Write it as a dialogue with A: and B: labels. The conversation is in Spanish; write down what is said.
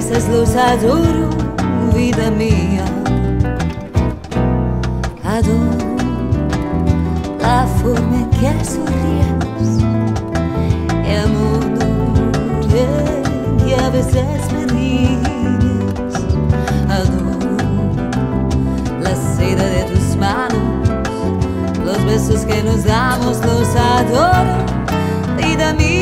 A: veces los adoro, vida mía. Adoro la forma en que sonríes, el modo en que a veces me ríes. Adoro la seda de tus manos, los besos que nos damos, los adoro, vida mía.